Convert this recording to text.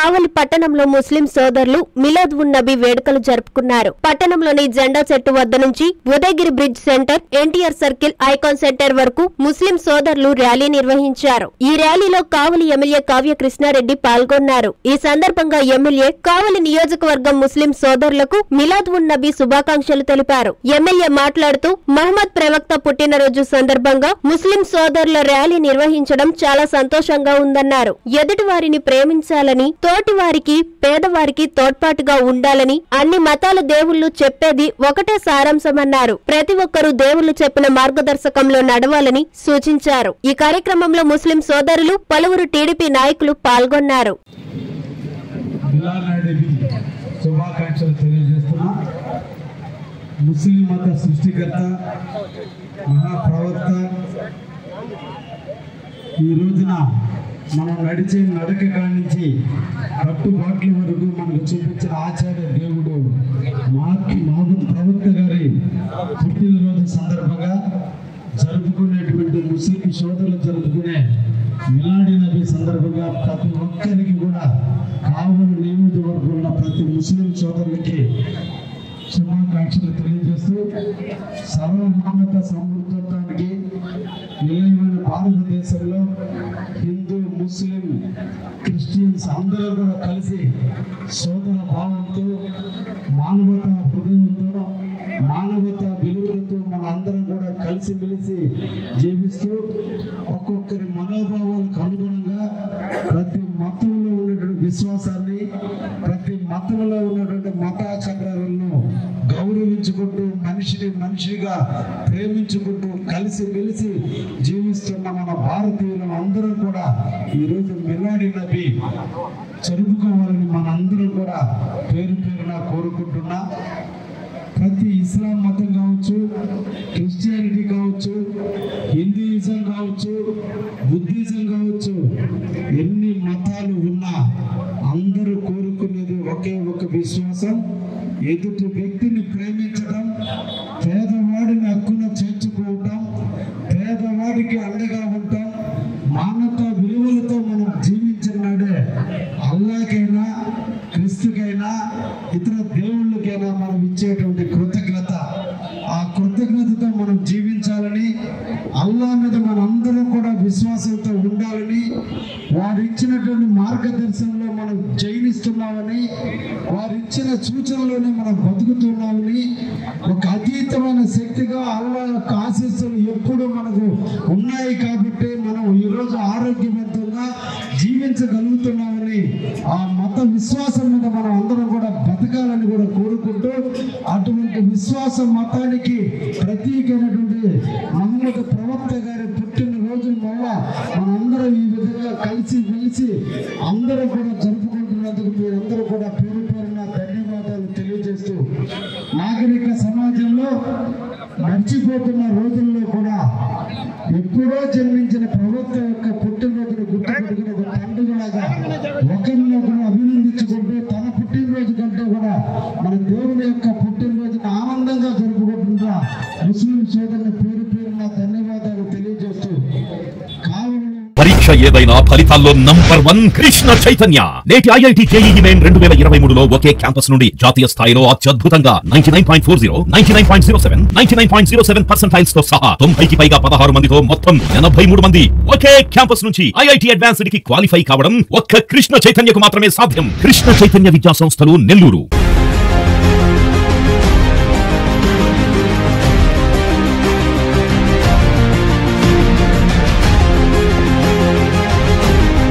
కావలి పట్టణంలో ముస్లిం సోదరులు మిలాద్ ఉన్ నబీ వేడుకలు జరుపుకున్నారు. పట్టణంలోని జెండా చెట్టు వద్ద నుంచి Udayagiri bridge centre, NTR circle, icon centre వరకు ముస్లిం సోదరులు ర్యాలీ నిర్వహించారు. ఈ ర్యాలీలో కావలి ఎమ్మెల్యే కావ్య కృష్ణారెడ్డి పాల్గొన్నారు. ఈ సందర్భంగా ఎమ్మెల్యే కావలి నియోజకవర్గం ముస్లిం సోదరులకు మిలాద్ ఉన్ నబీ శుభాకాంక్షలు తెలిపారు. ఎమ్మెల్యే మాట్లాడుతూ మహమ్మద్ ప్రవక్త పుట్టినరోజు సందర్భంగా ముస్లిం సోదరుల ర్యాలీ నిర్వహించడం చాలా సంతోషంగా ఉందన్నారు. ఎదుటి వారిని ప్రేమించాలని, తోటి వారికి, పేదవారికి తోడ్పాటుగా ఉండాలని, అన్ని మతాల దేవుళ్లు చెప్పేది ఒకటే సారాంశమన్నారు. ప్రతి ఒక్కరూ దేవుళ్లు చెప్పిన మార్గదర్శకంలో నడవాలని సూచించారు. ఈ కార్యక్రమంలో ముస్లిం సోదరులు, పలువురు టీడీపీ నాయకులు పాల్గొన్నారు. ముస్లిం మత సృష్టికర్త, మహాప్రవక్త, ఈ రోజున మనం నడిచే నడక కానించి కట్టుబాట్ల వరకు మనకు చూపించిన ఆచార్య దేవుడు మహమ్మద్ ప్రవక్త గారి పుట్టినరోజు సందర్భంగా జరుపుకునేటువంటి ముస్లిం సోదరులు జరుపుకునే మిలాడి నబీ సందర్భంగా ప్రతి ఒక్కరికి కూడా కావలి నియోజకవర్గంలో ప్రతి ముస్లిం సోదరులకి శుభాకాంక్షలు తెలియజేస్తూ సర్వమానవత సమృద్ధత్వానికి నిలయమైన భారతదేశంలో హిందూ, ముస్లిం, క్రిస్టియన్స్ అందరూ కూడా కలిసి సోదర భావంతో, మానవతా హృదయంతో, మానవతా విలువలతో మన అందరం కూడా కలిసిమెలిసి జీవిస్తూ ఒక్కొక్కరి మనోభావాలకు అనుగుణంగా ప్రతి మతంలో ఉన్నటువంటి విశ్వాసాన్ని, ప్రతి మతంలో ఉన్నటువంటి మతాచారాలను గౌరవించుకుంటూ, మనిషిని మనిషిగా ప్రేమించుకుంటూ కలిసిమెలిసి జీవిస్తున్న మన భారతీయులు అందరూ కూడా ఈరోజు మిలాడి నబీ జరుపుకోవాలని మనందరం కూడా పేరు పేరున కోరుకుంటున్నా. ప్రతి ఇస్లాం మతం కావచ్చు, క్రిస్టియానిటీ కావచ్చు, హిందూయిజం కావచ్చు, బుద్ధిజం కావచ్చు, ఎన్ని మతాలు ఉన్నా అందరూ కోరుకునేది ఒకే ఒక విశ్వాసం, ఎదుటి వ్యక్తిని ప్రేమించడం, పేదవాడిని హక్కున చేర్చుకోవటం, పేదవాడికి అండగా ఉండటం, మానవతా విలువలతో మనం జీవించినాడే అల్లాకైనా, క్రీస్తుకైనా, ఇతర దేవుళ్ళకైనా మనం ఇచ్చేటువంటి కృతజ్ఞత. ఆ కృతజ్ఞతతో మనం జీవించాలని, అల్లా మీద మనందరం కూడా విశ్వాసంతో ఉండాలని, వారు ఇచ్చినటువంటి మార్గదర్శనంలో మనం జైనిస్తున్నామని, వారు ఇచ్చిన సూచనలోనే మనం బతుకుతున్నామని, ఒక అతీతమైన శక్తిగా అల్లా యొక్క ఆశీస్సులు ఎప్పుడు మనకు ఉన్నాయి కాబట్టి మనం ఈరోజు ఆరోగ్యవంతంగా జీవించగలుగుతున్నామని, ఆ మత విశ్వాసం మీద మనం అందరం కూడా బతకాలని కూడా కోరుకుంటూ, అటువంటి విశ్వాస మతానికి ప్రతీకైనటువంటి మహమ్మద్ ప్రవక్త గారి పుట్టినరోజు వల్ల మనందరం ఈ విధంగా కలిసి మెలిసి అందరూ కూడా జరుపుకుంటున్నందుకు మీరందరూ కూడా పేరు పేరున ధన్యవాదాలు తెలియజేస్తూ, నాగరిక సమాజంలో మర్చిపోతున్న రోజుల్లో కూడా ఎప్పుడో జన్మించిన ప్రవక్త యొక్క పుట్టినరోజును గుర్తుపెట్టుకుని ఒక పండుగలాగా ఒకరినొకరు అభినందించుకుంటూ, తన పుట్టినరోజు కంటే కూడా మన దేవుని యొక్క పుట్టినరోజును ఆనందంగా జరుపుకుంటున్న ముస్లిం సోదరుల పేరు పేరున ధన్యవాదాలు తెలియజేస్తూ, పరీక్ష ఏదైనా ఫలితాల్లో నంబర్ 1 కృష్ణ చైతన్య. నేటి ఐఐటి జేఈఈ మెయిన్ 2023లో ఒకే క్యాంపస్ నుండి జాతీయ స్థాయిలో అత్యద్భుతంగా 99.40, 99.07, 99.07% తో సహా 90కి పైగా 16 మందితో మొత్తం 83 మంది ఒకే క్యాంపస్ నుంచి ఐఐటి అడ్వాన్స్డ్ కి క్వాలిఫై కావడం ఒక్క కృష్ణ చైతన్యకు మాత్రమే సాధ్యం. కృష్ణ చైతన్య విద్యా సంస్థలు, నెల్లూరు.